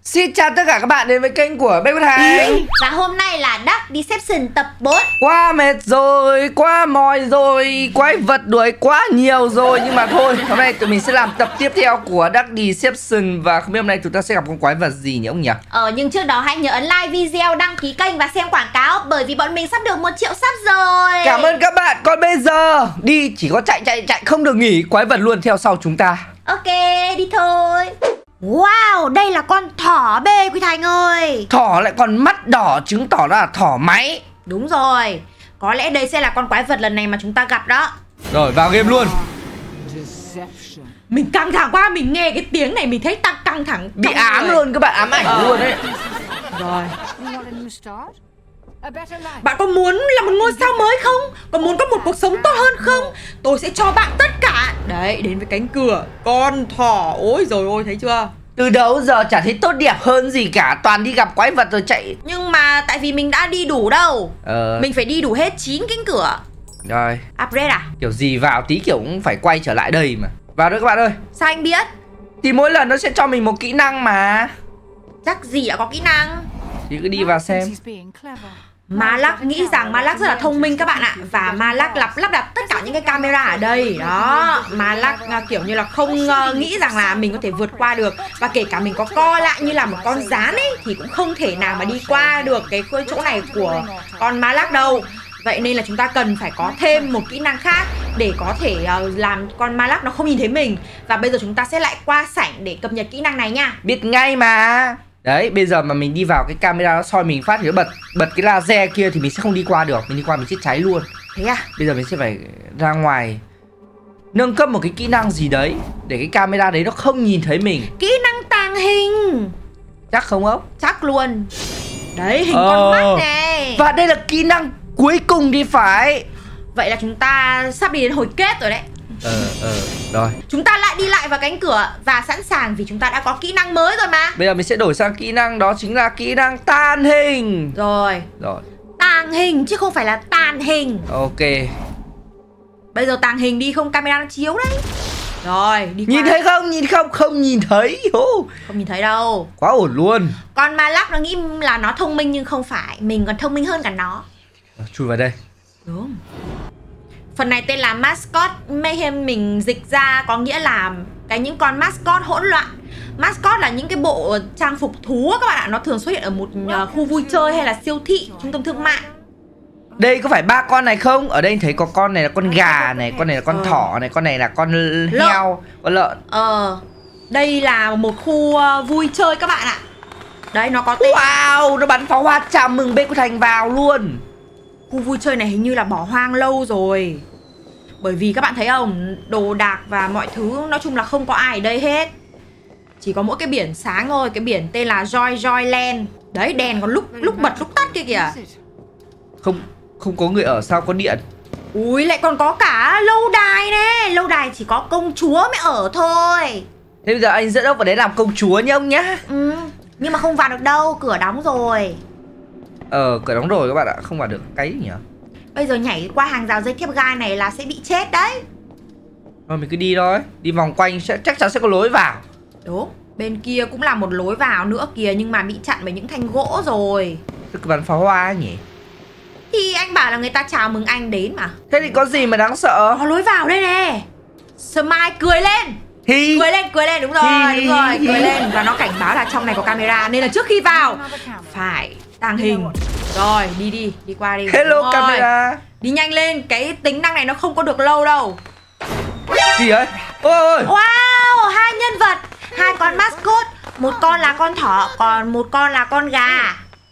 Xin chào tất cả các bạn đến với kênh của Bé Quốc Thành. Và hôm nay là Duck Deception tập 4. Quá mệt rồi, quá mỏi rồi, quái vật đuổi quá nhiều rồi. Nhưng mà thôi, hôm nay tụi mình sẽ làm tập tiếp theo của Duck Deception. Và không biết hôm nay chúng ta sẽ gặp con quái vật gì nhỉ ông nhỉ? Nhưng trước đó hãy nhớ ấn like video, đăng ký kênh và xem quảng cáo. Bởi vì bọn mình sắp được 1 triệu sub rồi. Cảm ơn các bạn. Còn bây giờ đi chỉ có chạy không được nghỉ. Quái vật luôn theo sau chúng ta. Ok, đi thôi. Wow, đây là con thỏ bê Quý Thành ơi. Thỏ lại còn mắt đỏ, chứng tỏ là thỏ máy. Đúng rồi, có lẽ đây sẽ là con quái vật lần này mà chúng ta gặp đó. Rồi vào game luôn. Mình căng thẳng quá, mình nghe cái tiếng này mình thấy căng thẳng. Bị ám luôn, các bạn ám ảnh luôn đấy. Rồi. Bạn có muốn là một ngôi sao mới không? Có muốn có một cuộc sống tốt hơn không? Tôi sẽ cho bạn tất cả. Đấy, đến với cánh cửa. Con thỏ, ôi rồi ôi, thấy chưa? Từ đầu giờ chả thấy tốt đẹp hơn gì cả. Toàn đi gặp quái vật rồi chạy. Nhưng mà tại vì mình đã đi đủ đâu. Mình phải đi đủ hết 9 cánh cửa. Rồi. Upgrade à? Kiểu gì vào tí kiểu cũng phải quay trở lại đây mà. Vào đấy các bạn ơi. Sao anh biết? Thì mỗi lần nó sẽ cho mình một kỹ năng mà. Chắc gì đã có kỹ năng. Thì cứ đi vào xem. Malak nghĩ rằng Malak rất là thông minh các bạn ạ. Và Malak lắp đặt tất cả những cái camera ở đây. Đó, Malak kiểu như là không nghĩ rằng là mình có thể vượt qua được. Và kể cả mình có co lại như là một con gián ấy thì cũng không thể nào mà đi qua được cái chỗ này của con Malak đâu. Vậy nên là chúng ta cần phải có thêm một kỹ năng khác để có thể làm con Malak nó không nhìn thấy mình. Và bây giờ chúng ta sẽ lại qua sảnh để cập nhật kỹ năng này nha. Biết ngay mà. Đấy, bây giờ mà mình đi vào cái camera nó soi mình phát thì nó bật cái laser kia thì mình sẽ không đi qua được. Mình đi qua mình chết cháy luôn. Thế à? Bây giờ mình sẽ phải ra ngoài nâng cấp một cái kỹ năng gì đấy để cái camera đấy nó không nhìn thấy mình. Kỹ năng tàng hình. Chắc không ốc? Chắc luôn. Đấy, hình con mắt này. Và đây là kỹ năng cuối cùng thì phải. Vậy là chúng ta sắp đi đến hồi kết rồi đấy. Rồi. Chúng ta lại đi lại vào cánh cửa và sẵn sàng vì chúng ta đã có kỹ năng mới rồi mà. Bây giờ mình sẽ đổi sang kỹ năng, đó chính là kỹ năng tàn hình. Rồi. Tàng hình chứ không phải là tàn hình. Ok. Bây giờ tàng hình đi, không camera nó chiếu đấy. Rồi, đi qua. Nhìn thấy không? Nhìn không? Không nhìn thấy. Không nhìn thấy đâu. Quá ổn luôn. Con Malak nó nghĩ là nó thông minh nhưng không phải. Mình còn thông minh hơn cả nó. Chui vào đây. Đúng. Phần này tên là Mascot Mayhem, mình dịch ra có nghĩa là những con mascot hỗn loạn. Mascot là những cái bộ trang phục thú các bạn ạ. Nó thường xuất hiện ở một khu vui chơi hay là siêu thị, trung tâm thương mại. Đây có phải 3 con này không? Ở đây thấy có con này là con gà này, con này là con thỏ này, con này là con heo, con lợn. Đây là một khu vui chơi các bạn ạ. Đấy, nó có tên. Wow, nó bắn pháo hoa chào mừng Bé Quốc Thành vào luôn. Khu vui chơi này hình như là bỏ hoang lâu rồi. Bởi vì các bạn thấy không, đồ đạc và mọi thứ nói chung là không có ai ở đây hết. Chỉ có mỗi cái biển sáng thôi. Cái biển tên là Joyland. Đấy, đèn còn lúc bật lúc tắt kia kìa. Không có người ở, sao có điện? Ui, lại còn có cả lâu đài nè. Lâu đài chỉ có công chúa mới ở thôi. Thế bây giờ anh dẫn ông vào đấy làm công chúa nhá ông nhá. Nhưng mà không vào được đâu, cửa đóng rồi. Cửa đóng rồi các bạn ạ, không vào được cái gì nhỉ? Bây giờ nhảy qua hàng rào dây thép gai này là sẽ bị chết đấy. Thôi mình cứ đi thôi. Đi vòng quanh chắc chắn sẽ có lối vào. Đúng, bên kia cũng là một lối vào nữa kìa. Nhưng mà bị chặn bởi những thanh gỗ rồi. Cứ bắn pháo hoa nhỉ? Thì anh bảo là người ta chào mừng anh đến mà. Thế thì có gì mà đáng sợ? Có lối vào đây nè. Smile cười lên. Cười lên, đúng rồi, cười lên. Và nó cảnh báo là trong này có camera. Nên là trước khi vào phải tàng hình. Rồi, đi qua đi. Hello camera. Đi nhanh lên, cái tính năng này nó không có được lâu đâu. Gì ấy? Ôi. Wow, 2 nhân vật, 2 con mascot. Một con là con thỏ, còn một con là con gà.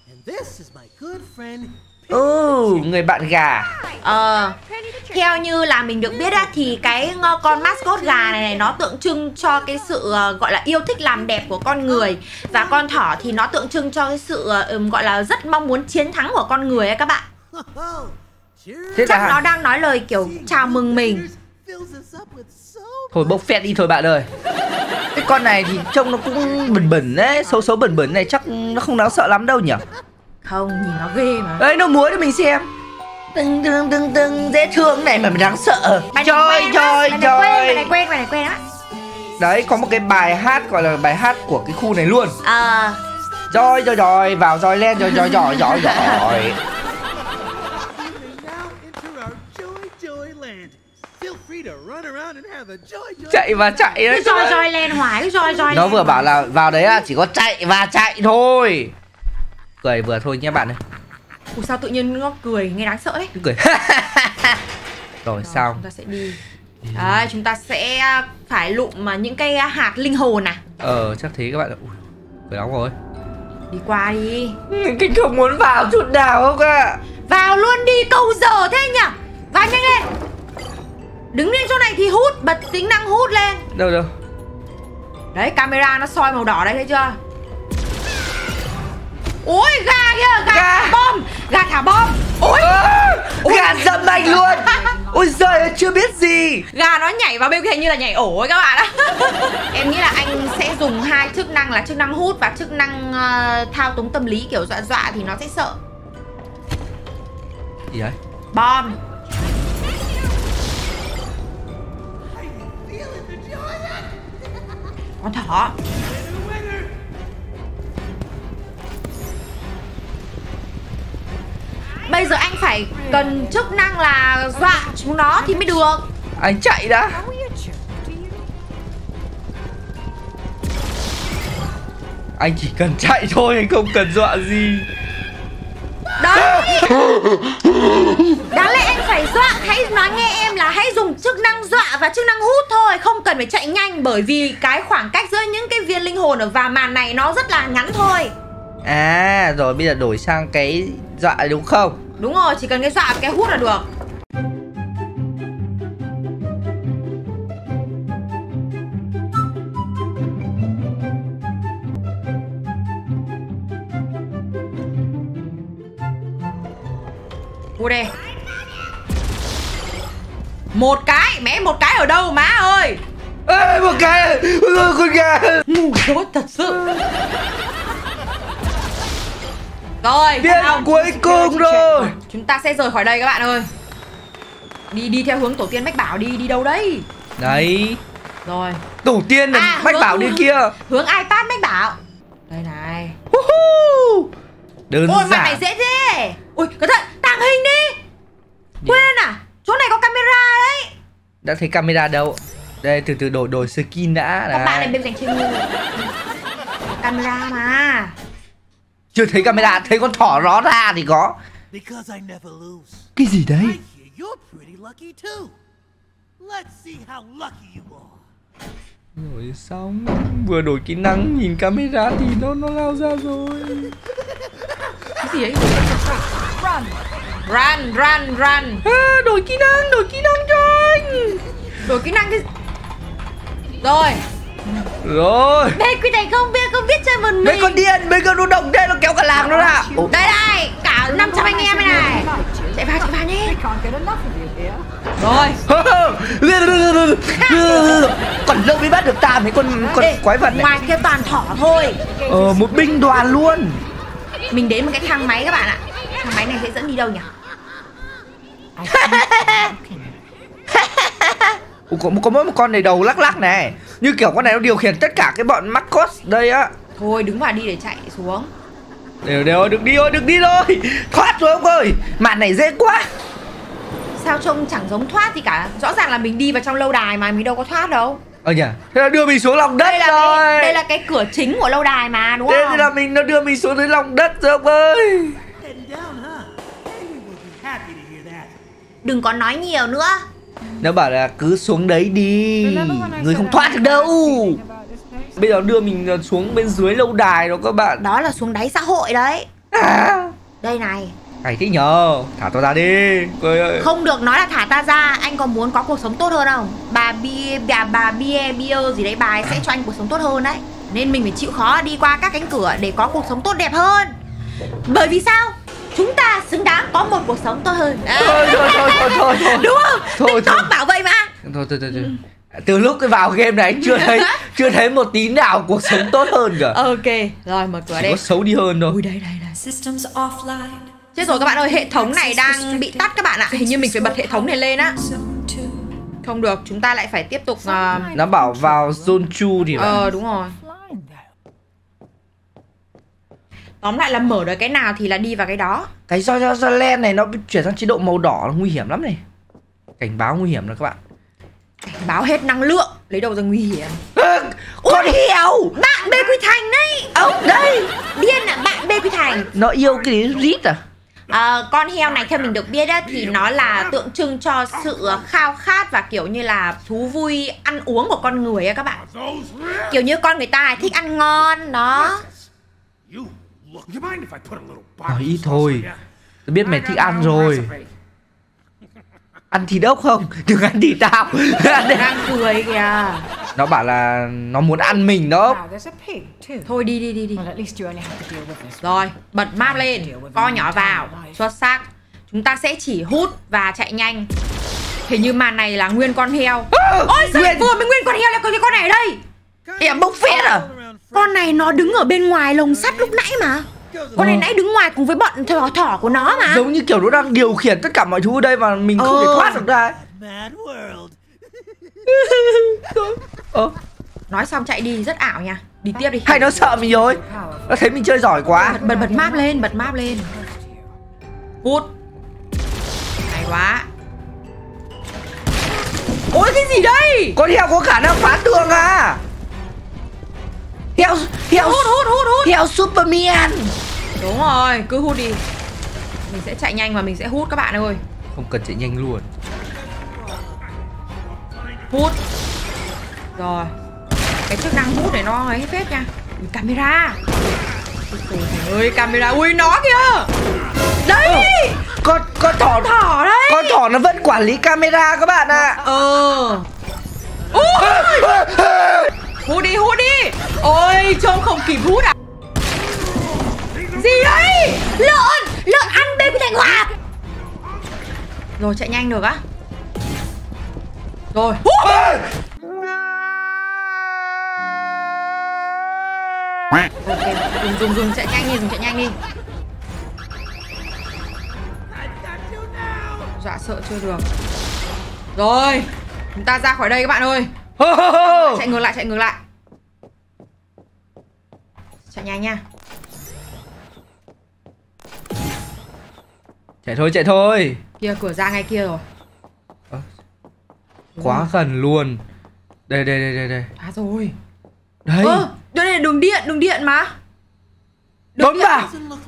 Người bạn gà. Theo như là mình được biết á, thì cái con mascot gà này nó tượng trưng cho cái sự gọi là yêu thích làm đẹp của con người. Và con thỏ thì nó tượng trưng cho cái sự gọi là rất mong muốn chiến thắng của con người ấy các bạn. Chắc nó đang nói lời kiểu chào mừng mình. Thôi bốc phét đi thôi bạn ơi. Cái con này thì trông nó cũng bẩn đấy, xấu bẩn này, chắc nó không đáng sợ lắm đâu nhỉ? Không, nhìn nó ghê mà. Đấy, nó múa cho mình xem. Tưng dễ thương này mà đáng sợ. Bài này quen á. Đấy, có một cái bài hát gọi là bài hát của cái khu này luôn. Rồi, vào rồi lên, rồi. Chạy và chạy đấy. Cái roi lên hoài, cái roi. Nó vừa bảo là vào đấy chỉ có chạy và chạy thôi. Cười vừa thôi nhé bạn ơi. Ủa sao tự nhiên nó cười nghe đáng sợ đấy. Cười. Rồi xong. Chúng ta sẽ đi. Đấy, chúng ta sẽ phải lụm mà những cái hạt linh hồn à. Chắc thế các bạn ạ. Cười nóng rồi. Đi qua đi. Kinh không muốn vào chút nào không ạ. Vào luôn đi, câu giờ thế nhỉ. Vào nhanh lên. Đứng lên chỗ này thì hút, bật tính năng hút lên. Đâu. Đấy, camera nó soi màu đỏ đấy, thấy chưa? Ôi, gà kìa, gà thả bom. Gà thả bom. Ôi, gà dâm anh luôn. Ôi giời, chưa biết gì. Gà nó nhảy vào bên kia như là nhảy ổ ấy các bạn ạ. Em nghĩ là anh sẽ dùng 2 chức năng là chức năng hút và chức năng thao túng tâm lý, kiểu dọa thì nó sẽ sợ. Gì đấy? Bom. Con thỏ. Bây giờ anh phải cần chức năng là dọa chúng nó thì mới được. Anh chạy đã. Anh chỉ cần chạy thôi, anh không cần dọa gì. Đấy. Đáng lẽ anh phải dọa. Hãy nói nghe em là hãy dùng chức năng dọa và chức năng hút thôi, không cần phải chạy nhanh. Bởi vì cái khoảng cách giữa những cái viên linh hồn ở và màn này nó rất là ngắn thôi. Rồi bây giờ đổi sang cái dọa đúng không? Đúng rồi, chỉ cần cái dọa và cái hút là được. Mua đây. Một cái, mẹ một cái ở đâu má ơi? Một cái, con gà. Ngu dốt thật sự. Rồi, viên cuối cùng rồi. Chúng ta sẽ rời khỏi đây các bạn ơi. Đi theo hướng tổ tiên mách bảo đi, đi đâu đấy? Đấy. Rồi. Tổ tiên là mách bảo đi kia. Hướng iPad mách bảo. Đây này. Đơn giản. Ôi mặt này dễ thế. Ui, cẩn thận, tàng hình đi. Quên à? Chỗ này có camera đấy. Đã thấy camera đâu? Đây, từ đổi skin đã. Các bạn này bên dành trên ngu. Camera mà. Chưa thấy camera, thấy con thỏ nó ra thì có. Cái gì đấy? Rồi xong, vừa đổi kỹ năng nhìn camera thì nó lao ra rồi. Cái gì ấy? Run. Đổi kỹ năng cho anh. Đổi kỹ năng cái. Rồi. Đây quy này không biết chơi một mình. Mấy con điên, mấy con nó động thế nó kéo cả làng nó ra. Đây, cả 500 anh em này. Chạy vào nhé. Rồi. Còn lâu mới bắt được ta mấy con quái vật này. Ngoài kia toàn thỏ thôi. Một binh đoàn luôn. Mình đến một cái thang máy các bạn ạ. Thang máy này sẽ dẫn đi đâu nhỉ? Có mỗi một con này đầu lắc này. Như kiểu con này nó điều khiển tất cả cái bọn Marcos đây á. Thôi đứng vào đi để chạy xuống. Đều được đi thôi. Thoát rồi ông ơi. Màn này dễ quá. Sao trông chẳng giống thoát gì cả. Rõ ràng là mình đi vào trong lâu đài mà mình đâu có thoát đâu. Nhỉ. Thế là đưa mình xuống lòng đất rồi. Đây là cái cửa chính của lâu đài mà đúng không? Thế là nó đưa mình xuống dưới lòng đất rồi ông ơi. Đừng có nói nhiều nữa. Nó bảo là cứ xuống đấy đi. Người không thoát được đâu. Bây giờ đưa mình xuống bên dưới lâu đài đó các bạn. Đó là xuống đáy xã hội đấy. Đây này. Hay thế nhờ. Thả tao ra đi. Không được nói là thả ta ra. Anh có muốn có cuộc sống tốt hơn không? Bà bia gì đấy, bà ấy sẽ cho anh cuộc sống tốt hơn đấy. Nên mình phải chịu khó đi qua các cánh cửa để có cuộc sống tốt đẹp hơn. Bởi vì sao? Chúng ta xứng đáng có một cuộc sống tốt hơn. Thôi. Đúng không? TikTok bảo vậy mà. Thôi. Từ lúc cái vào game này chưa thấy một tí nào cuộc sống tốt hơn cả. Ok, rồi mở cửa chỉ đây. có xấu đi hơn thôi. Ui đây. Chết rồi các bạn ơi, hệ thống này đang bị tắt các bạn ạ. Hình như mình phải bật hệ thống này lên á. Không được, chúng ta lại phải tiếp tục Nó bảo vào zone chu thì phải. đúng rồi. Tóm lại là mở được cái nào thì là đi vào cái đó. Cái do len này nó chuyển sang chế độ màu đỏ là nguy hiểm lắm này. Cảnh báo nguy hiểm rồi các bạn. Cảnh báo hết năng lượng, lấy đâu ra nguy hiểm. Con heo. Bạn Bê Quy Thành đấy. Đây. Điên à, bạn Bê Quy Thành. Nó yêu cái đấy rít à? Con heo này theo mình được biết á, thì nó là tượng trưng cho sự khao khát và kiểu như là thú vui ăn uống của con người á các bạn. Kiểu như con người ta thích ăn ngon đó. Nói ít thôi. Tôi biết mày thích ăn rồi. Ăn thịt ốc không? Đừng ăn thịt tao. Đang cười kìa. Nó bảo là nó muốn ăn mình đó. Thôi đi. Rồi, bật map lên, co nhỏ vào. Xuất sắc. Chúng ta sẽ chỉ hút và chạy nhanh. Hình như màn này là nguyên con heo. Ôi sao vừa mới nguyên con heo lại có cái con này ở đây? Em bốc phét à? Con này nó đứng ở bên ngoài lồng sắt lúc nãy mà. Con này nãy đứng ngoài cùng với bọn thỏ của nó mà. Giống như kiểu nó đang điều khiển tất cả mọi thứ ở đây và mình không thể thoát được ra. Nói xong chạy đi rất ảo nha. Đi tiếp đi. Hay nó sợ mình rồi. Nó thấy mình chơi giỏi quá. Bật map lên, bật map lên. Hút. Hay quá. Ôi cái gì đây? Con heo có khả năng phá tường à? Heo Hút. Heo Superman. Đúng rồi, cứ hút đi. Mình sẽ chạy nhanh và mình sẽ hút các bạn ơi. Không cần chạy nhanh luôn. Hút. Rồi. Cái chức năng hút này nó ấy phết nha. Camera. Ôi trời ơi, camera. Ui nó kìa. Đây. Con thỏ đấy. Con thỏ nó vẫn quản lý camera các bạn ạ. Hút đi. Ôi trông không kịp hút à. Gì đấy? Lợn ăn Bê Quy Thành Hòa. Rồi chạy nhanh được á. Rồi hút. Ok, dùng chạy nhanh đi. Dọa sợ chưa được. Rồi, chúng ta ra khỏi đây các bạn ơi. Chạy ngược lại. Chạy nhanh nha. Chạy thôi. Kia cửa ra ngay kia rồi. Quá gần luôn. Đây. À rồi. Đây. Đây là đường điện mà. Bấm vào.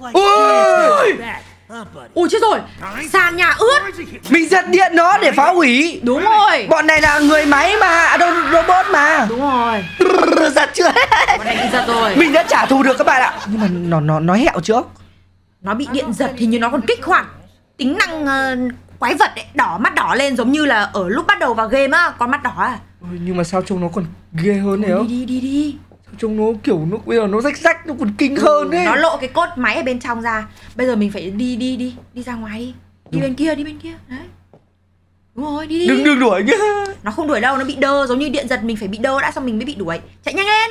Ui chết rồi. Sàn nhà ướt. Mình giật điện nó để phá hủy. Đúng rồi. Bọn này là người máy mà, robot mà. Đúng rồi. Giật chưa? Bọn này bị giật rồi. Mình đã trả thù được các bạn ạ. Nhưng mà nó hẹo trước. Nó bị điện giật thì như nó còn kích hoạt tính năng quái vật ấy, mắt đỏ lên giống như là ở lúc bắt đầu vào game á, con mắt đỏ à. Nhưng mà sao trông nó còn ghê hơn này không? Đi. Sao trông nó kiểu nó bây giờ nó rách nó còn kinh hơn đấy. Nó lộ cái cốt máy ở bên trong ra. Bây giờ mình phải đi ra ngoài đi. Đi bên kia đấy. Đúng rồi, đi. Đừng đuổi nhá. Nó không đuổi đâu, nó bị đơ, giống như điện giật mình phải bị đơ đã xong mình mới bị đuổi. Chạy nhanh lên.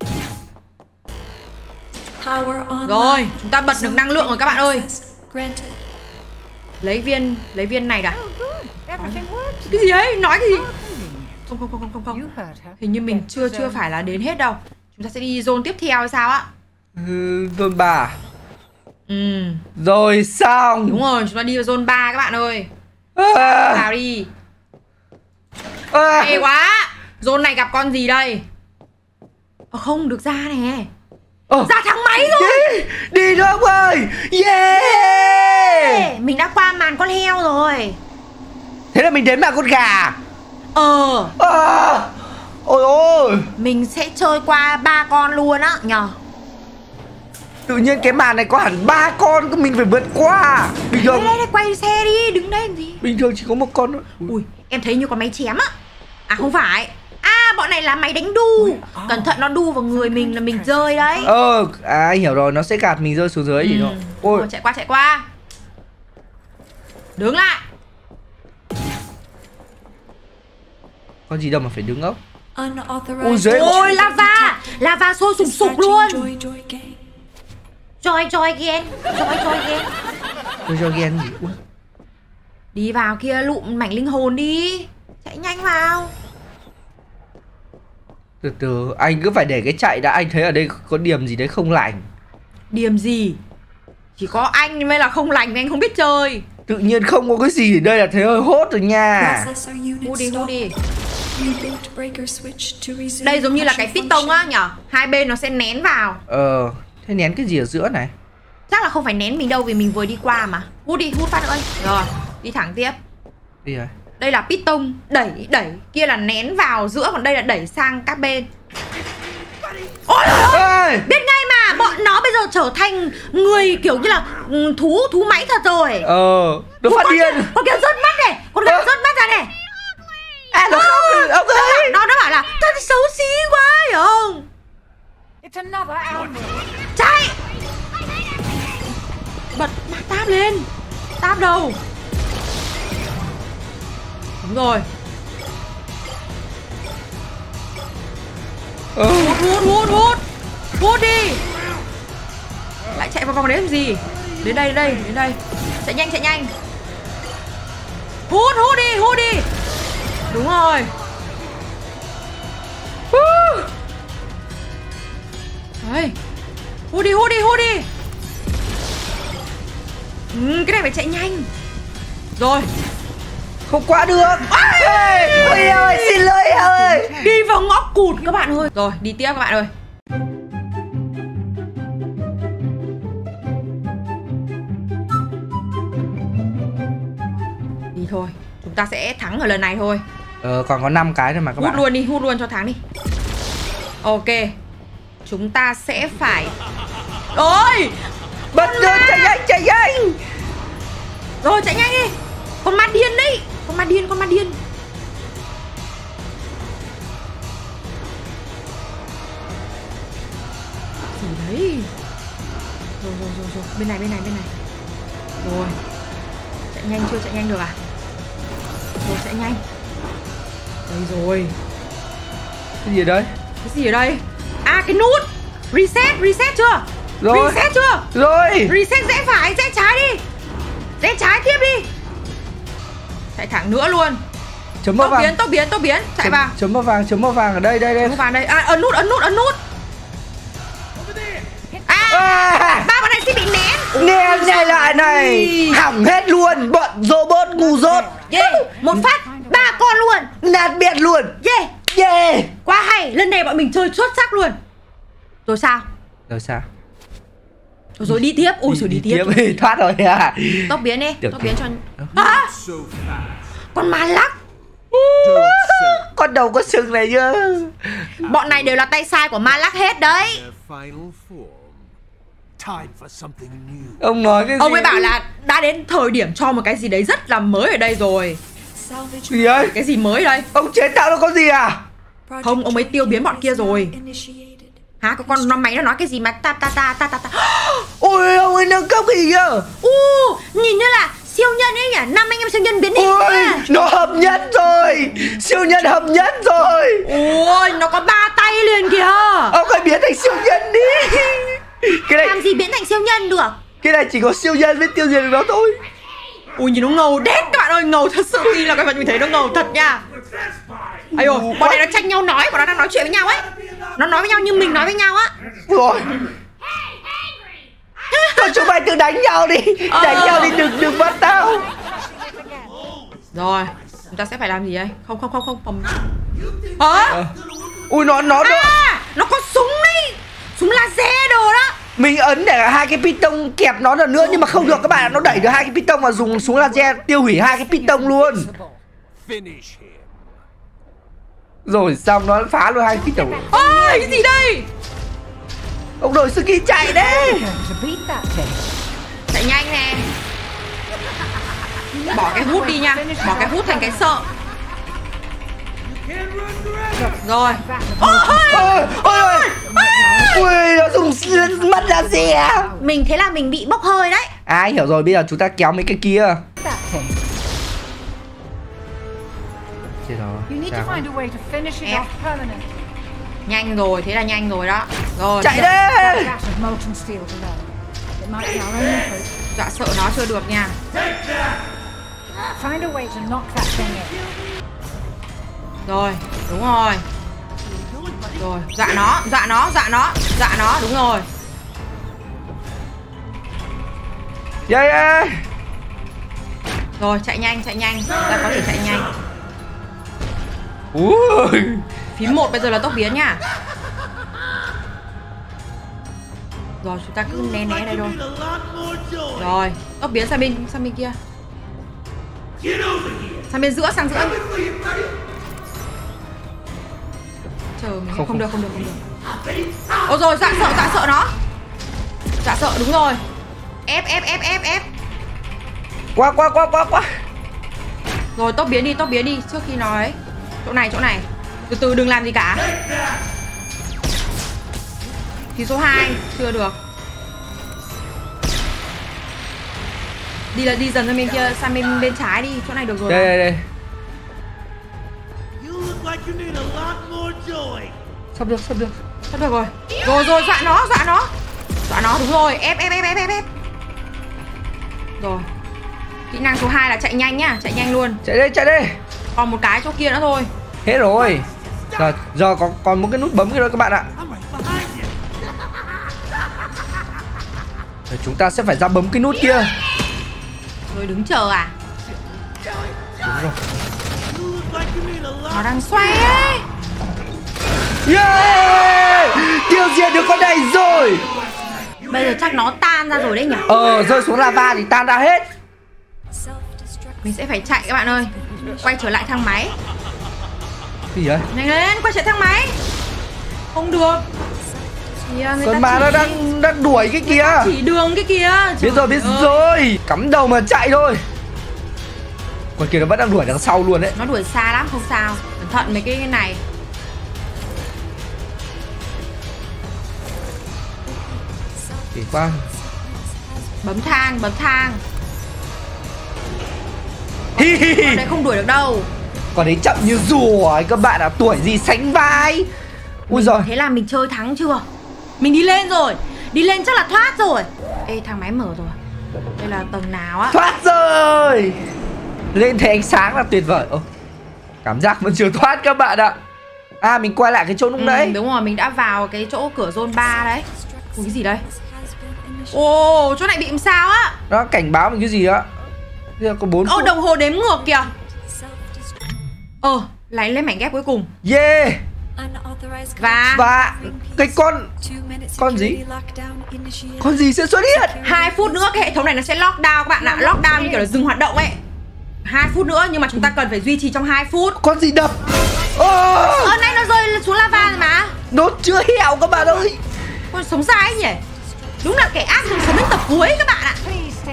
Rồi, chúng ta bật được năng lượng rồi các bạn ơi. Lấy viên này đã. Cái gì đấy? Nói cái gì? Không. Hình như mình chưa phải là đến hết đâu. Chúng ta sẽ đi zone tiếp theo hay sao á? Zone 3. Rồi xong. Đúng rồi, chúng ta đi vào zone 3 các bạn ơi. Vào đi. Hay quá. Zone này gặp con gì đây? Không được ra nè. Ra thang máy rồi. Đi nữa ông ơi. Yeah. Mình đã qua màn con heo rồi. Thế là mình đến màn con gà. Ôi ôi. Mình sẽ chơi qua 3 con luôn á nhờ. Tự nhiên cái màn này có hẳn 3 con, mình phải vượt qua. Bình thường đây quay xe đi, đứng đây làm gì. Bình thường chỉ có một con thôi. Ui, em thấy như con máy chém á. À không phải. Bọn này là máy đánh đu. Cẩn thận nó đu vào người mình là mình rơi đấy. Hiểu rồi, nó sẽ gạt mình rơi xuống dưới thì nó. Ôi, chạy qua. Đứng lại. Con gì đâu mà phải đứng ốc. Ôi lava sôi sùng sục luôn. Joy again. Joy again gì? Đi vào kia lụm mảnh linh hồn đi. Chạy nhanh vào. Từ từ, anh cứ phải để cái chạy đã. Anh thấy ở đây có điểm gì đấy không lành. Điểm gì? Chỉ có anh mới là không lành vì anh không biết chơi. Tự nhiên không có cái gì ở đây là thấy hơi hốt rồi nha. Hút đi. Đây giống như là cái piston á nhở. Hai bên nó sẽ nén vào. Thế nén cái gì ở giữa này? Chắc là không phải nén mình đâu vì mình vừa đi qua mà. Hút đi, hút phát nữa. Rồi, đi thẳng tiếp. Đi rồi. Đây là piston, đẩy, kia là nén vào giữa, còn đây là đẩy sang các bên. Ôi ơi, biết ngay mà, bọn nó bây giờ trở thành người kiểu như là thú máy thật rồi. Nó phát điên. Con kia rớt mắt này, con gà rớt mắt ra này. Nó không, ông ơi. Nó bảo là thật xấu xí quá, hiểu không? Chạy. Bật tab lên. Tab đâu? Đúng rồi. Hút đi. Lại chạy vào vòng đấy làm gì? Đến đây. Chạy nhanh. Hút đi. Đúng rồi. Đấy. Hút đi. Cái này phải chạy nhanh. Rồi. Không qua được. Ôi ơi, xin lỗi ơi. Đi vào ngõ cụt các bạn ơi. Rồi, đi tiếp các bạn ơi. Đi thôi. Chúng ta sẽ thắng ở lần này thôi. Còn có 5 cái thôi mà các bạn. Hút luôn cho thắng đi. Ok. Chúng ta sẽ phải. Ôi, bật lên, chạy nhanh. Rồi chạy nhanh đi. Con ma điên đấy. Con ma điên. Gì đấy? Rồi. Bên này. Rồi. Chạy nhanh chưa? Chạy nhanh được à? Rồi chạy nhanh. Đây rồi. Cái gì ở đây? Cái gì ở đây? À, cái nút. Reset chưa? Rồi. Reset chưa? Rồi. Reset rẽ phải, rẽ trái đi. Rẽ trái tiếp đi. Chạy thẳng nữa luôn. Chấm màu vàng. Tốc biến. Chạy vào. Chấm màu vàng ở đây. Chấm màu vàng đây. À, ấn nút. Ba bọn này sẽ bị nén. Nén này lại này. Hỏng hết luôn. Bọn robot ngu dốt. Một phát 3 con luôn. Nát biệt luôn. Yeah. Quá hay. Lần này bọn mình chơi xuất sắc luôn. Rồi sao? Rồi đi tiếp. Ôi rồi đi tiếp. Thoát rồi à. Tốc biến đi. Tốc biến cho. Con ma lắc. Con đầu có sừng này chứ. Bọn này đều là tay sai của ma lắc hết đấy. Ông nói cái gì? Ông ấy bảo là đã đến thời điểm cho một cái gì đấy rất là mới ở đây rồi. Gì ấy? Cái gì mới đây? Ông chế tạo nó có gì à? Không, ông ấy tiêu biến bọn kia rồi. Hả? Có con nó máy nó nói cái gì mà ta. Ôi, ông ấy nâng cấp cái gì kìa? Nhìn như là siêu nhân ấy nhỉ? 5 anh em siêu nhân biến hình. Ôi, nó hợp nhất rồi. Siêu nhân hợp nhất rồi. Ôi, nó có 3 tay liền kìa. Ông phải biến thành siêu nhân đi. Cái này làm gì biến thành siêu nhân được? Cái này chỉ có siêu nhân mới tiêu diệt được nó thôi. Ui, nhìn nó ngầu đét các bạn ơi. Ngầu thật sự. Khi là cái vật mình thấy nó ngầu thật nha. Ây dồi, bọn này nó tranh nhau nói. Bọn nó đang nói chuyện với nhau ấy. Nó nói với nhau như mình nói với nhau á. Rồi. Thôi chúng mày tự đánh nhau đi. Đánh nhau đi, đừng bắt tao. Rồi, chúng ta sẽ phải làm gì đây? Không. Ui, nó nó có súng đi. Súng laser đồ đó. Mình ấn để 2 cái piston kẹp nó được nữa. Nhưng mà không được các bạn. Nó đẩy được 2 cái piston và dùng súng laser tiêu hủy 2 cái piston luôn. Rồi xong nó phá luôn 2 cái piston. Ôi, cái gì đây? Ông đội Suki chạy đấy. Chạy nhanh nè. Bỏ cái hút đi nha. Bỏ cái hút thành cái sợ. Rồi. Ui, nó dùng mắt ra gì à? Mình thế là mình bị bốc hơi đấy. Ai hiểu rồi, bây giờ chúng ta kéo mấy cái kia. Chết rồi. Nhanh rồi, thế là nhanh rồi đó. Rồi. Chạy đi. Dọa sợ nó chưa được nha. Rồi, đúng rồi. Rồi, dọa nó, đúng rồi. Yeah. Rồi, chạy nhanh, ta có thể chạy nhanh. Ui. Phím 1 bây giờ là tốc biến nha. Rồi, chúng ta cứ né đây thôi. Rồi, tốc biến sang bên kia. Sang bên giữa, Chờ mình không được. Ôi rồi, dọa sợ nó. Dọa sợ, đúng rồi. Ép. Qua. Rồi, tốc biến đi trước khi nó ấy. Chỗ này. Từ từ đừng làm gì cả. Thì số 2 chưa được. Đi dần sang bên kia, sang bên trái đi, chỗ này được rồi. Đây. Sắp được rồi. Rồi dọa nó đúng rồi. Ép. Rồi. Kỹ năng số 2 là chạy nhanh nhá, chạy nhanh luôn. Chạy đây. Còn một cái chỗ kia nữa thôi. Hết rồi. Giờ còn một cái nút bấm kia thôi các bạn ạ. Rồi chúng ta sẽ phải ra bấm cái nút kia. Rồi đứng chờ à? Đúng rồi. Nó đang xoay ấy. Yeah! Tiêu diệt được con này rồi. Bây giờ chắc nó tan ra rồi đấy nhỉ? Rơi xuống lava thì tan ra hết. Mình sẽ phải chạy các bạn ơi. Quay trở lại thang máy. Gì vậy? Nhanh lên, quay trở thang máy. Không được. Con ma nó đang đuổi cái kia. Chỉ đường cái kia. Biết rồi. Cắm đầu mà chạy thôi. Con kia nó vẫn đang đuổi đằng sau luôn đấy. Nó đuổi xa lắm, không sao. Cẩn thận mấy cái này. Để qua. Bấm thang. Con đấy không đuổi được đâu. Còn đấy chậm như rùa các bạn ạ. Tuổi gì sánh vai. Ui giời. Thế là mình chơi thắng chưa? Mình đi lên rồi. Đi lên chắc là thoát rồi. Ê, thang máy mở rồi. Đây là tầng nào á? Thoát rồi. Lên thấy ánh sáng là tuyệt vời. Cảm giác vẫn chưa thoát các bạn ạ. Mình quay lại cái chỗ lúc nãy. Đúng rồi, mình đã vào cái chỗ cửa zone 3 đấy. Ui, cái gì đây? Ồ, chỗ này bị làm sao á? Nó cảnh báo mình cái gì á? Có 4 phút. Đồng hồ đếm ngược kìa. Lấy mảnh ghép cuối cùng. Yeah. Và cái con gì? Con gì sẽ xuất hiện? 2 phút nữa cái hệ thống này nó sẽ lockdown các bạn ạ. Lockdown như kiểu là dừng hoạt động ấy. 2 phút nữa nhưng mà chúng ta cần phải duy trì trong 2 phút. Con gì đập? Nay nó rơi xuống lava rồi mà. Nó chưa hẹo các bạn ơi. Con sống sai ấy nhỉ? Đúng là kẻ ác từng sống đến tập cuối các bạn ạ.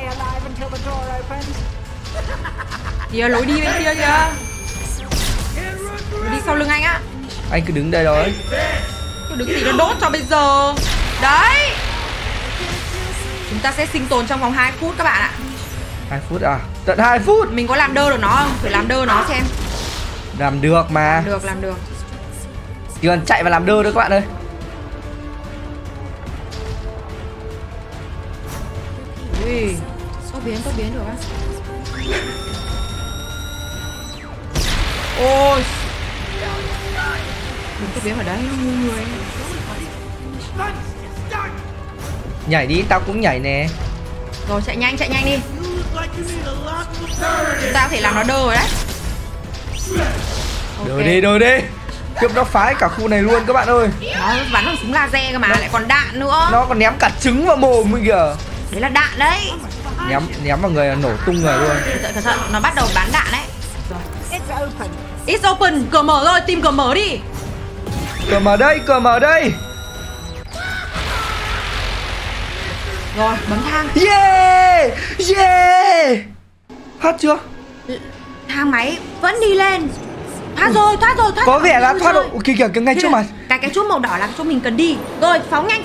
Kìa, lối đi bên kia kìa. Lối đi sau lưng anh á. Anh cứ đứng đây rồi. Cứ đứng gì nó đốt cho bây giờ. Đấy. Chúng ta sẽ sinh tồn trong vòng 2 phút các bạn ạ. 2 phút à? Tận 2 phút. Mình có làm đơ được nó không? Thử làm đơ nó xem. Làm được mà. Làm được. Chỉ cần chạy và làm đơ thôi các bạn ơi. Ui, tốc biến được á. Ôi. Đừng tốc biến ở đấy, ngu người. Nhảy đi, tao cũng nhảy nè. Rồi chạy nhanh đi. Chúng ta có thể làm nó đơ rồi đấy. Đơ đi. Tiếp nó phá cả khu này luôn các bạn ơi. Nó bắn bằng súng laser cơ mà, lại còn đạn nữa. Nó còn ném cả trứng vào mồm mình kìa. Đấy là đạn đấy. Ném vào người là nổ tung người luôn. Cẩn thận, nó bắt đầu bắn đạn đấy. It's open, cửa mở rồi, tìm cửa mở đi. Cửa mở đây. Rồi, bấm thang. Yeah. Thoát chưa? Thang máy vẫn đi lên. Thoát rồi. Có vẻ là thoát rồi. Kìa ngay trước mặt. Cái chuông màu đỏ là chỗ mình cần đi. Rồi, phóng nhanh.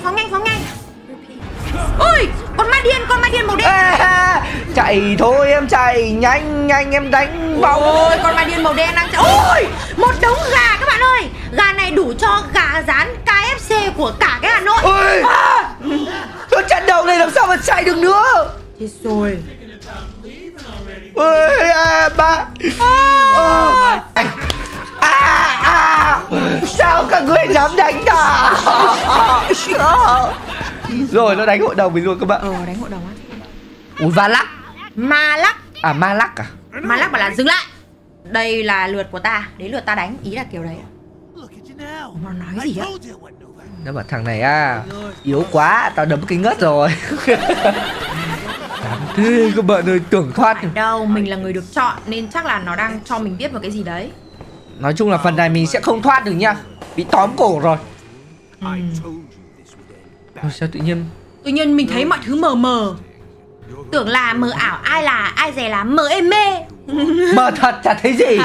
Ôi, con ma điên màu đen. Chạy thôi em chạy, nhanh em đánh bóng. Ôi, con ma điên màu đen đang chạy. Ôi, một đống gà các bạn ơi. Gà này đủ cho gà rán KFC của cả cái Hà Nội. Ôi, nó chặn đầu này làm sao mà chạy được nữa. Chết rồi. Ôi, ba. Sao các ngươi dám đánh ta? Rồi nó đánh hội đồng mình luôn các bạn. Đánh hội đồng á. Ui, va lắc. Ma lắc. À, ma lắc à? Ma lắc bảo là dừng lại. Đây là lượt của ta, đến lượt ta đánh, ý là kiểu đấy. Nó nói gì á? Nó bảo thằng này yếu quá, tao đấm cái ngất rồi. Thế các bạn ơi, tưởng thoát. Đâu, mình là người được chọn nên chắc là nó đang cho mình biết một cái gì đấy. Nói chung là phần này mình sẽ không thoát được nha. Bị tóm cổ rồi. Sao tự nhiên mình thấy mọi thứ mờ mờ. Tưởng là mờ ảo, ai dè là mờ êm mê. Mờ thật, chả thấy gì.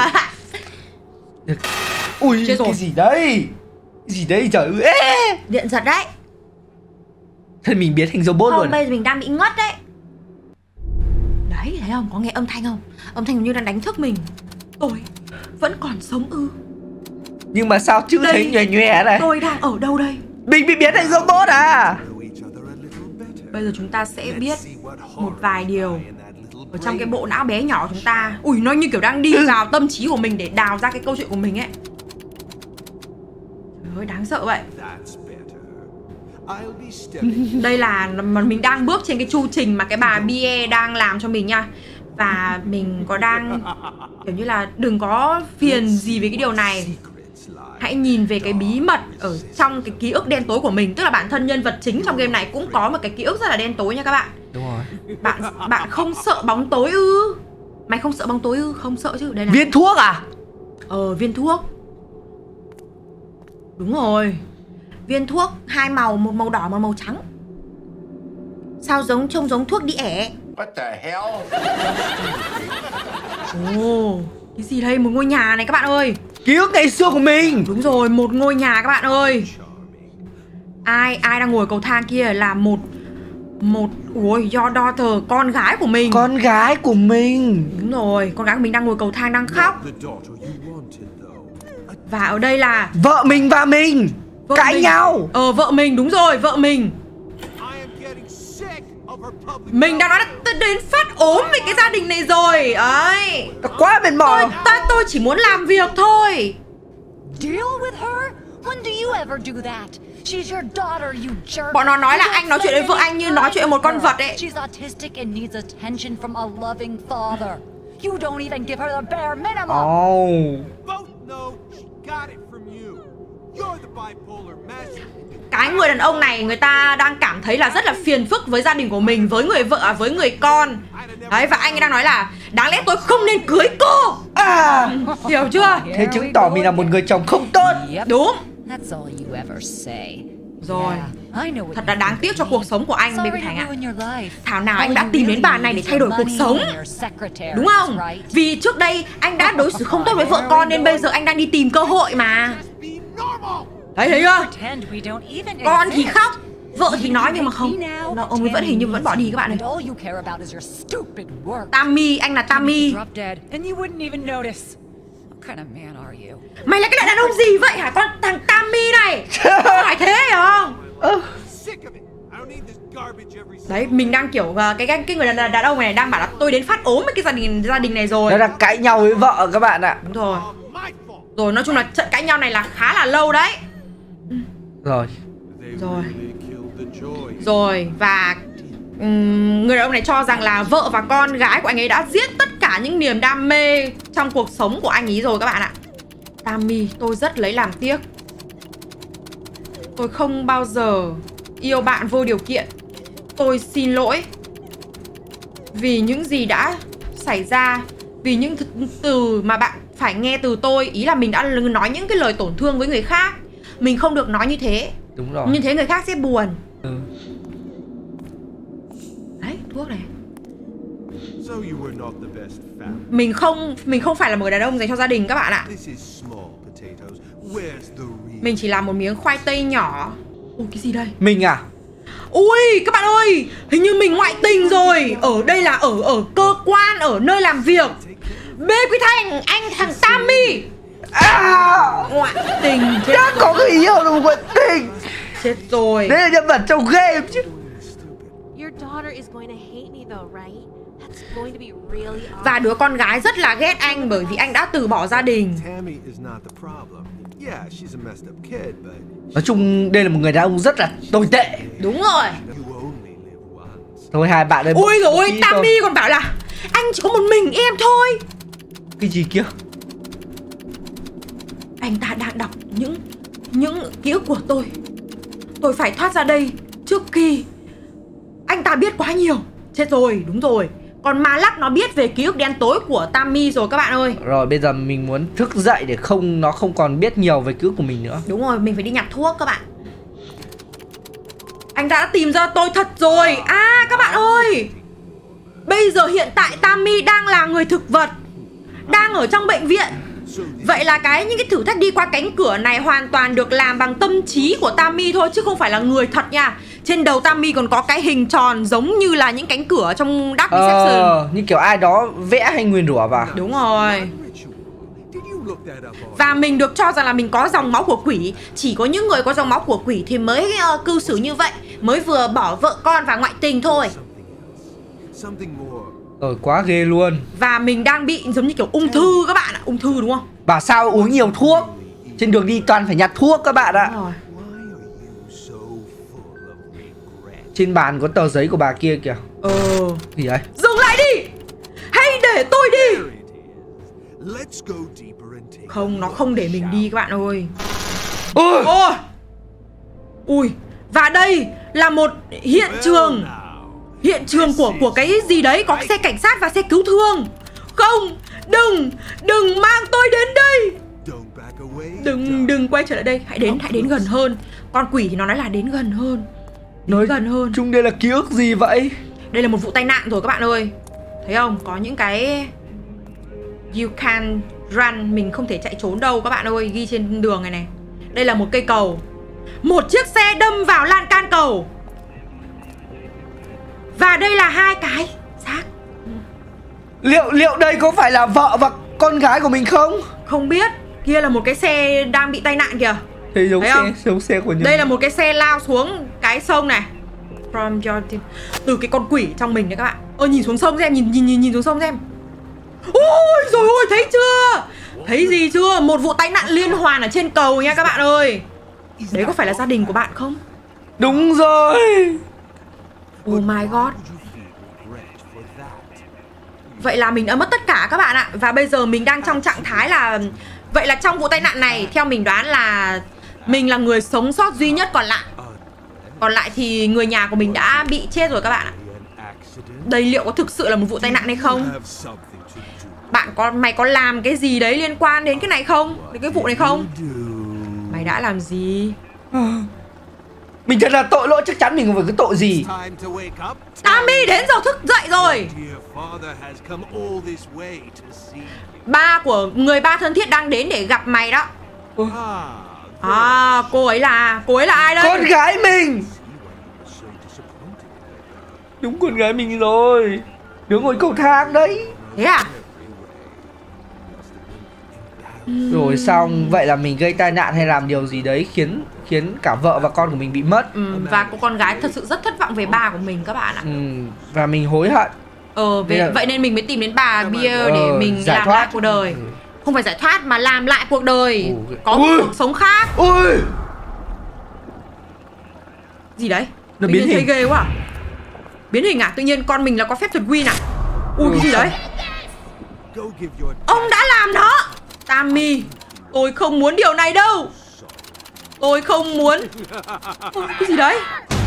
Ui, chết rồi. Cái gì đấy? Cái gì đấy trời ơi. Điện giật đấy. Thân mình biến thành robot không, luôn. bây giờ mình đang bị ngất đấy. Đấy, thấy không? Có nghe âm thanh không? Âm thanh như đang đánh thức mình. Tôi vẫn còn sống ư? Nhưng mà sao chữ Đây. thấy nhòe nhòe này? Tôi đang ở đâu đây? Mình bị biến thành robot à? Bây giờ chúng ta sẽ biết một vài điều ở trong cái bộ não bé nhỏ của chúng ta. Ui, nó như kiểu đang đi vào tâm trí của mình để đào ra cái câu chuyện của mình ấy. Trời ơi, đáng sợ vậy. Đây là mình đang bước trên cái chu trình mà cái bà Bie đang làm cho mình nha. Và mình có đang kiểu như là đừng có phiền gì về cái điều này. Hãy nhìn về cái bí mật ở trong cái ký ức đen tối của mình. Tức là bản thân nhân vật chính trong game này cũng có một cái ký ức rất là đen tối nha các bạn. Đúng rồi. Bạn không sợ bóng tối ư? Mày không sợ bóng tối ư? Không sợ chứ. Đây là Viên thuốc à? Viên thuốc. Đúng rồi. Viên thuốc hai màu, một màu đỏ, một màu trắng. Sao trông giống thuốc đi ẻ. What the hell? Ồ, cái gì đây? Một ngôi nhà này các bạn ơi. Ký ức ngày xưa của mình. Đúng rồi, một ngôi nhà các bạn ơi. Ai đang ngồi cầu thang kia là một ui, your daughter, con gái của mình. Con gái của mình. Đúng rồi, con gái của mình đang ngồi cầu thang đang khóc. Và ở đây là vợ mình và mình cãi nhau. Vợ mình, đúng rồi, vợ mình. Mình đang nói là đến phát ốm về cái gia đình này rồi. Ấy, Quá mệt mỏi. Tôi chỉ muốn làm việc thôi. Deal with her? When do you ever do that? She's your daughter, you jerk. Bọn nó nói là anh nói chuyện với vợ anh như nói chuyện với một con vật ấy. She's autistic and needs attention from a loving father. You don't even give her the bare minimum. Oh. Both know she got it from you. You're the bipolar mess. Cái người đàn ông này người ta đang cảm thấy là rất là phiền phức với gia đình của mình, với người vợ, với người con. Đấy, và anh ấy đang nói là đáng lẽ tôi không nên cưới cô. Hiểu chưa? Thế chứng tỏ mình là một người chồng không tốt. Đúng. That's all you ever say. Rồi. Thật là đáng tiếc cho cuộc sống của anh, Baby Thành ạ. Thảo nào anh đã All tìm you đến bà really này để need thay is đổi your cuộc money sống. and your secretaries, Đúng không? right? Vì trước đây anh đã đối xử không tốt với vợ con nên bây giờ anh đang đi tìm cơ hội mà. Đấy, thấy chưa? Pretend we don't even Con thì exist. khóc, vợ thì nói nhưng mà không. Ông ấy vẫn hình như vẫn bỏ đi các bạn And này. all you care about is your stupid work. Tammy, anh là Tammy. Drop dead and you wouldn't even notice. What kind of man are you? Mày là cái loại đàn ông gì vậy hả con thằng Tammy này? Sao phải thế hiểu không? Đấy, mình đang kiểu cái người đàn ông này đang bảo là tôi đến phát ốm với cái gia đình này rồi. Nó đang cãi nhau với vợ các bạn ạ. Đúng rồi. Rồi nói chung là trận cãi nhau này là khá là lâu đấy. Rồi và người đàn ông này cho rằng là vợ và con gái của anh ấy đã giết tất cả những niềm đam mê trong cuộc sống của anh ấy rồi các bạn ạ. Tammy, tôi rất lấy làm tiếc. Tôi không bao giờ yêu bạn vô điều kiện. Tôi xin lỗi vì những gì đã xảy ra, vì những từ mà bạn phải nghe từ tôi. Ý là mình đã nói những cái lời tổn thương với người khác. Mình không được nói như thế. Đúng rồi. Như thế người khác sẽ buồn. Đấy, thuốc này. Mình không phải là một người đàn ông dành cho gia đình các bạn ạ. Mình chỉ là một miếng khoai tây nhỏ. Ôi, cái gì đây? Mình à? Ui, các bạn ơi, hình như mình ngoại tình rồi. Ở đây là ở cơ quan, ở nơi làm việc. Bê Quý Thành, anh thằng Tammy. Ngoại tình. Đã có người yêu là ngoại tình. Chết rồi. Đấy là nhân vật trong game chứ. Và đứa con gái rất là ghét anh bởi vì anh đã từ bỏ gia đình. Yeah, she's a messed up kid, but Nói chung đây là một người đàn ông rất là tồi tệ. Đúng rồi. you only live once. Thôi hai bạn ơi. Ôi rồi ôi, Tí thôi. Tammy còn bảo là anh chỉ có một mình em thôi. Cái gì kia? Anh ta đang đọc những ký ức của tôi. Tôi phải thoát ra đây trước khi anh ta biết quá nhiều. Chết rồi, đúng rồi. Còn ma lắc nó biết về ký ức đen tối của Tammy rồi các bạn ơi. Rồi bây giờ mình muốn thức dậy để nó không còn biết nhiều về ký ức của mình nữa. Đúng rồi, mình phải đi nhặt thuốc các bạn. Anh ta đã tìm ra tôi thật rồi. À các bạn ơi, bây giờ hiện tại Tammy đang là người thực vật, đang ở trong bệnh viện. Vậy là những cái thử thách đi qua cánh cửa này hoàn toàn được làm bằng tâm trí của Tammy thôi, chứ không phải là người thật nha. Trên đầu Tammy còn có cái hình tròn giống như là những cánh cửa trong Dark Deception. Như kiểu ai đó vẽ hay nguyền rủa vào. Đúng rồi. Ritual. Did you look that up on? Và mình được cho rằng là mình có dòng máu của quỷ. Chỉ có những người có dòng máu của quỷ thì mới cư xử như vậy, mới vừa bỏ vợ con và ngoại tình thôi. Something more. Rồi quá ghê luôn. Và mình đang bị giống như kiểu ung thư các bạn ạ. Ung thư đúng không? Bảo sao uống nhiều thuốc. Trên đường đi toàn phải nhặt thuốc các bạn ạ. Đúng rồi. Why are you so full of regret? Trên bàn có tờ giấy của bà kia kìa. Gì đấy? Dừng lại đi. Hãy để tôi đi. There it is. Let's go deeper and take. Không, nó không để mình đi các bạn ơi. Ôi! Ôi. Ui. Và đây là một hiện trường. Hiện trường của cái gì đấy. Có xe cảnh sát và xe cứu thương. Không. Đừng mang tôi đến đây. Don't back away. Đừng quay trở lại đây. Hãy đến gần hơn. Con quỷ thì nó nói là đến gần hơn. Đến gần hơn. Chung đây là ký ức gì vậy? Đây là một vụ tai nạn rồi các bạn ơi. Thấy không? Có những cái you can run. Mình không thể chạy trốn đâu các bạn ơi. Ghi trên đường này này. Đây là một cây cầu. Một chiếc xe đâm vào lan can cầu. Và đây là hai cái xác. Liệu đây có phải là vợ và con gái của mình không? Không biết. Kia là một cái xe đang bị tai nạn kìa. Thế Thấy xe của nhân. Đây là một cái xe lao xuống cái sông này. From your team. Từ cái con quỷ trong mình đấy các bạn. Nhìn xuống sông xem. Nhìn xuống sông xem. Ôi rồi ôi, thấy chưa? Thấy gì chưa? Một vụ tai nạn liên hoàn ở trên cầu nha các bạn ơi. Đấy có phải là gia đình của bạn không? Đúng rồi. Oh my god. Would you feel regret for that? Vậy là mình đã mất tất cả các bạn ạ. Và bây giờ mình đang trong trạng thái là vậy là trong vụ tai nạn này, theo mình đoán là mình là người sống sót duy nhất còn lại. Còn lại thì người nhà của mình đã bị chết rồi các bạn ạ. An accident? Đây liệu có thực sự là một vụ tai nạn hay không? Have something to do. Mày có làm cái gì đấy liên quan đến cái này không? Đến cái vụ này không? Do. Mày đã làm gì? Mình thật là tội lỗi, chắc chắn mình không phải cái tội gì. Time to wake up. Tammy đến giờ thức dậy rồi. Dear father has come all this way to see you. Ba của người ba thân thiết đang đến để gặp mày đó. Ah, Cô ấy là ai đây? Con gái mình. so disappointed. Đúng con gái mình rồi. Đứng ngồi cầu thang đấy. Thế à? Rồi xong, vậy là mình gây tai nạn hay làm điều gì đấy khiến cả vợ và con của mình bị mất. Và cô con gái thật sự rất thất vọng về ba của mình các bạn ạ. Và mình hối hận. Vậy nên mình mới tìm đến bà Bia để mình giải làm thoát. lại cuộc đời. Không phải giải thoát mà làm lại cuộc đời. Có một cuộc sống khác. Ôi, Gì đấy? nó Tự biến nhiên hình. thấy ghê quá à? Biến hình à? Tự nhiên con mình là có phép thuật Win à? Ui, cái gì đấy? Go give your Ông đã làm nó. Tammy, tôi không muốn điều này đâu. Tôi không muốn. Cái gì đấy?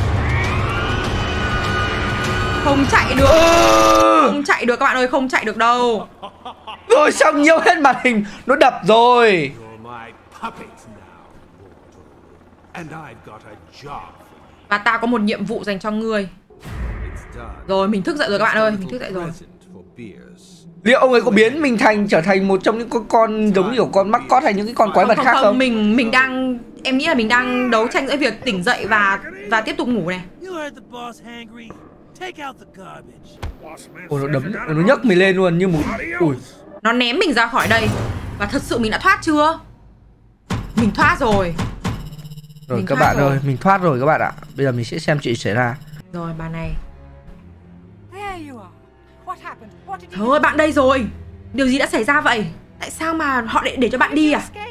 Không chạy được. Không chạy được các bạn ơi, không chạy được đâu. Rồi xong, nhiều hết màn hình. Nó đập rồi. You're my puppets now, mortal. And I've got a job for you. Và ta có một nhiệm vụ dành cho ngươi. It's done. Rồi, mình thức dậy rồi các bạn ơi, mình thức dậy rồi. Present for Beers. Liệu ông ấy có biến mình trở thành một trong những con giống như kiểu con mascot hay những cái con quái vật khác không? Mình đang, em nghĩ là mình đang đấu tranh giữa việc tỉnh dậy và tiếp tục ngủ này. You heard the boss hangry. Take out the garbage. Ôi, nó đấm, nó nhấc mình lên luôn như một... Ui. Nó ném mình ra khỏi đây. Và thật sự mình đã thoát chưa? Mình thoát rồi. Rồi Mình các thoát bạn rồi. ơi, mình thoát rồi các bạn ạ. Bây giờ mình sẽ xem chuyện xảy ra. Rồi bà này. There you are. What happened? What did you Thôi bạn đây rồi. Điều gì đã xảy ra vậy? Tại sao mà họ để cho bạn đi à? escape?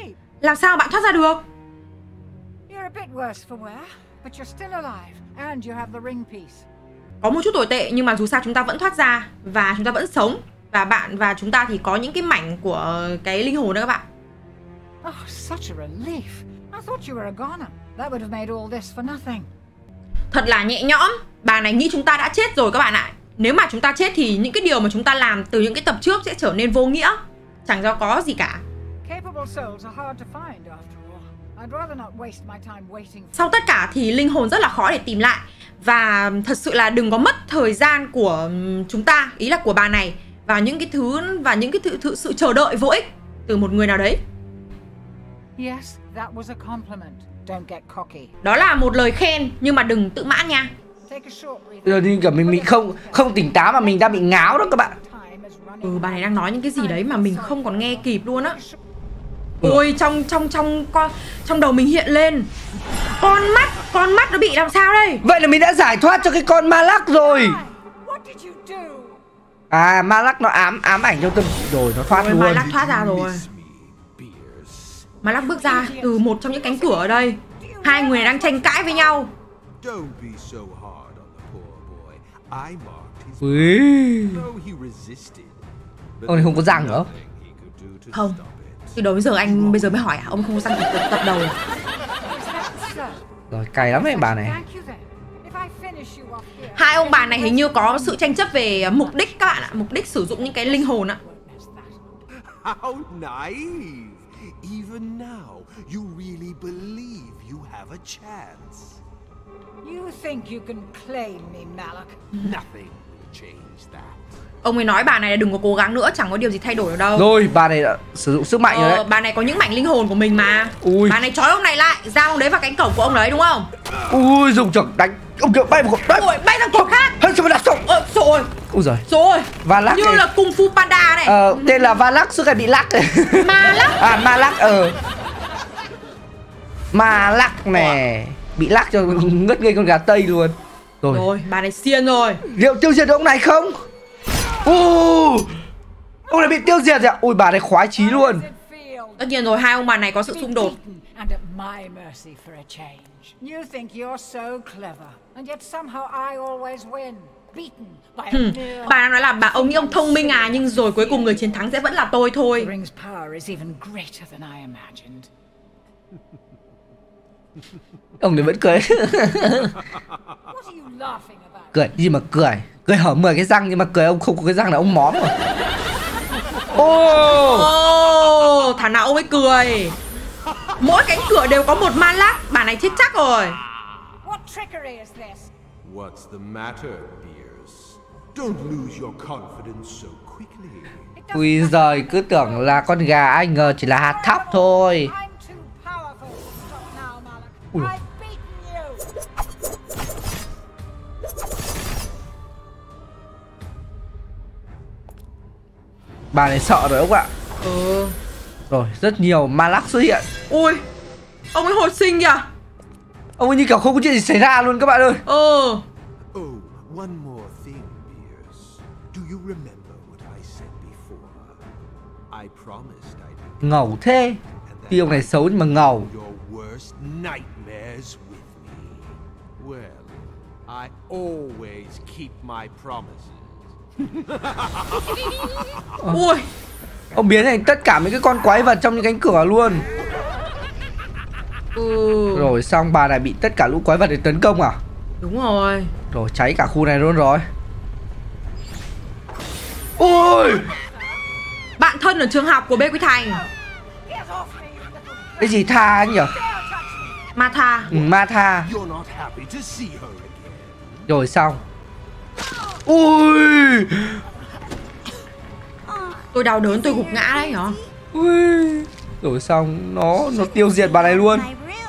Làm sao bạn thoát ra được? You're a bit worse for wear, but you're still alive, and you have the ring piece. Có một chút tồi tệ nhưng mà dù sao chúng ta vẫn thoát ra và chúng ta vẫn sống. Và bạn và chúng ta thì có những cái mảnh của cái linh hồn đó các bạn. Oh, such a relief. I thought you were a goner. That would have made all this for nothing. Thật là nhẹ nhõm. Bà này nghĩ chúng ta đã chết rồi các bạn ạ. Nếu mà chúng ta chết thì những cái điều mà chúng ta làm từ những cái tập trước sẽ trở nên vô nghĩa. Chẳng do có gì cả. Capable souls are hard to find after all. I'd rather not waste my time waiting. Sau tất cả thì linh hồn rất là khó để tìm lại. Và thật sự là đừng có mất thời gian của chúng ta, ý là của bà này, vào những cái thứ và những cái sự chờ đợi vô ích từ một người nào đấy. Yes, that was a compliment. Don't get cocky. Đó là một lời khen nhưng mà đừng tự mãn nha. Take a short breath. Giờ đi cả mình không tỉnh táo mà mình đang bị ngáo đó các bạn. Time is running. Bà này đang nói những cái gì đấy mà mình không còn nghe kịp luôn á. Ôi trong đầu mình hiện lên con mắt nó bị làm sao đây? Vậy là mình đã giải thoát cho cái con ma lắc rồi. What did you do? À, ma lắc nó ám ảnh trong tâm trí rồi, nó thoát Ôi, luôn. ma lắc thoát ra rồi. Ma lắc bước ra từ một trong những cánh cửa ở đây. Hai người này đang tranh cãi với nhau. Don't be so hard on the poor boy. I marked his Ui. though he resisted. But Ông này không có răng nữa. nothing he could do to Không. stop it. Từ đầu đến giờ anh bây giờ mới hỏi à? Ông không có răng tập đầu. Rồi, cay lắm ấy bà này. Thank you then. If I finish you off here. Hai ông bà này hình như có sự tranh chấp về mục đích các bạn ạ. Mục đích sử dụng những cái linh hồn ạ. How naive! Even now, you really believe you have a chance. You think you can claim me, Malak? Nothing will change that. Ông ấy nói bà này là đừng có cố gắng nữa, chẳng có điều gì thay đổi ở đâu. Rồi, bà này đã sử dụng sức mạnh rồi đấy. Bà này có những mảnh linh hồn của mình mà. Ui. Bà này trói ông này lại, giao ông đấy vào cánh cổng của ông đấy đúng không? Ui, dùng trưởng đánh. Ông kia bay một cột. Ôi, bay sang chỗ khác. Hết sao mà đặt xong. Rồi. Ui giời. Rồi. Valak Như này. là Kung Fu Panda này. Tên là Valak, suốt ngày bị lắc. Ma lắc. À, ma lắc, ma lắc này. Bị lắc cho ngất ngây con gà Tây luôn. Rồi, bà này xiên rồi. Liệu tiêu diệt được ông này không? Ông này bị tiêu diệt rồi ạ. Ui, bà này khoái chí luôn. Tất nhiên rồi, hai ông bà này có sự xung đột. And at my mercy for a change. You think you're so clever, and yet somehow I always win. Beaten by a mere... Bà đang nói là ông nghĩ ông thông minh à, nhưng rồi cuối cùng người chiến thắng sẽ vẫn là tôi thôi. The ring's power is even greater than I imagined. Ông này vẫn cười. What are you laughing about? Cười gì mà cười. Cười hở 10 cái răng nhưng mà cười ông không có cái răng là ông móm rồi. Thằng nào ông ấy cười. Mỗi cánh cửa đều có một ma lắc. Bà này chết chắc rồi. What trickery is this? What's the matter, Beers? Don't lose your confidence so quickly. Ui giời, cứ tưởng là con gà, ai ngờ chỉ là hạt thóc thôi. I'm too powerful to stop now, Malak. Ui. I've beaten you. Bà này sợ rồi ông ạ. Rồi, rất nhiều ma lắc xuất hiện. Ui, ông ấy hồi sinh kìa. Ông ấy như kiểu không có chuyện gì xảy ra luôn các bạn ơi. Oh, one more thing, Beers. Do you remember what I said before? I promised I'd be Ngầu thế. Tuy ông này xấu nhưng mà ngầu. your worst nightmares with me. Well, I always keep my promises. Ui, Ông biến thành tất cả mấy cái con quái vật trong những cánh cửa luôn. Rồi xong bà này bị tất cả lũ quái vật để tấn công à? đúng rồi. Rồi cháy cả khu này luôn rồi. Ôi, Bạn thân ở trường học của Bê Quy Thành. cái gì tha anh nhỉ? Ma Tha. Ma tha. You're not happy to see her again. Rồi xong. Ui, Tôi đau đớn, tôi gục ngã đấy hả? ui. Rồi xong nó tiêu diệt bà này luôn.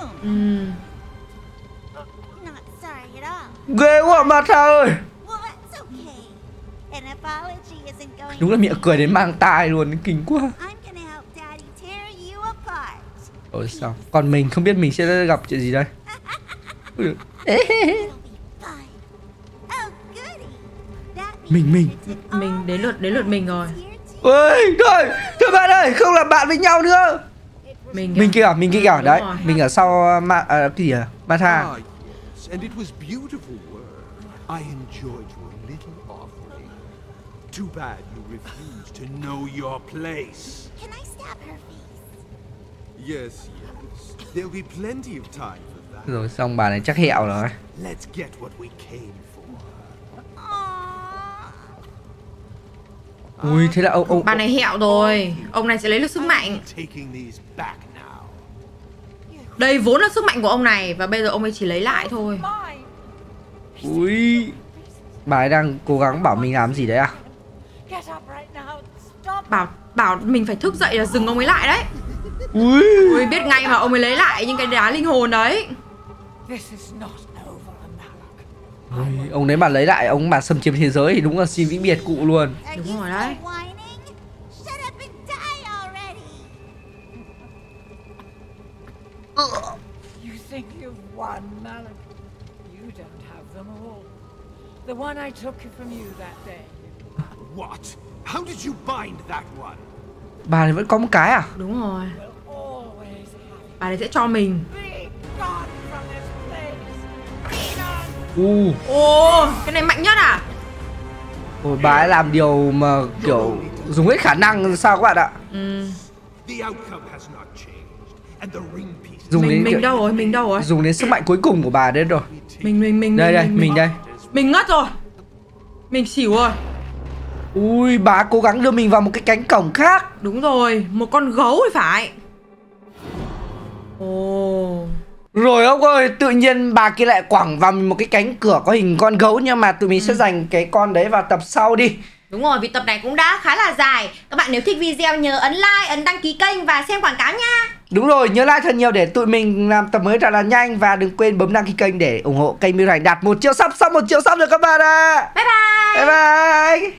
Not sorry at all. Ghê quá ma tha ơi. Well, that's okay. An apology isn't going Đúng là miệng cười đến mang tai luôn, kinh quá. I'm gonna help Daddy tear you apart. Rồi xong. Còn mình không biết mình sẽ gặp chuyện gì đây. Ui. It'll be fine. Oh, goody. That means Mình. it's an Mình đến lượt mình rồi. here too. Ôi, thôi bạn ơi, không làm bạn với nhau nữa. Mình kìa, đấy. rồi. Mình ở sau cái gì à? Martha. Ah, yes, and it was beautiful work. I enjoyed your little offering. Too bad you refused to know your place. Can I stab her face? Yes, yes. There'll be plenty of time for that. Rồi xong bà này chắc hẹo rồi. Let's get what we came for. Aww. Ui, thế là ông Bà này hẹo rồi. Ông này sẽ lấy được sức mạnh. I'm taking these back now. Đây vốn là sức mạnh của ông này. Và bây giờ ông ấy chỉ lấy lại thôi. Ui, bà ấy đang cố gắng bảo mình làm gì đấy à? Get up right now. Stop. Bảo mình phải thức dậy là dừng ông ấy lại đấy. Ui, Ui, biết ngay mà ông ấy lấy lại những cái đá linh hồn đấy. This is not over, Malak. ui, ông đấy mà lấy lại, ông mà xâm chiếm thế giới thì đúng là xin vĩnh biệt cụ luôn. Are Đúng you rồi still đấy. whining? Shut up and die already. You think you've won, Malak? You don't have them all. The one I took from you that day. What? How did you bind that one? Bà này vẫn có một cái à? Đúng rồi. Will always have. Bà này sẽ cho mình. Be gone from this place. Be gone. Ồ, cái này mạnh nhất à? Ôi, bà ấy làm điều mà kiểu dùng hết khả năng sao các bạn ạ? The outcome has not changed, and the ring piece. Dùng đến Mình kiểu- đâu rồi? Mình đâu rồi? dùng đến sức mạnh cuối cùng của bà đấy rồi. Mình Đây đây, mình đây. Mình ngất rồi. Mình xỉu rồi. Ui, bà cố gắng đưa mình vào một cái cánh cổng khác. Đúng rồi, một con gấu thì phải. Ồ. Rồi ông ơi, tự nhiên bà kia lại quẳng vào mình một cái cánh cửa có hình con gấu. Nhưng mà tụi mình sẽ dành cái con đấy vào tập sau đi. Đúng rồi, vì tập này cũng đã khá là dài. Các bạn nếu thích video nhớ ấn like, ấn đăng ký kênh và xem quảng cáo nha. Đúng rồi, nhớ like thật nhiều để tụi mình làm tập mới thật là nhanh. Và đừng quên bấm đăng ký kênh để ủng hộ kênh Miu Thành đạt 1 triệu sub. Xong 1 triệu sub rồi các bạn ạ. Bye bye.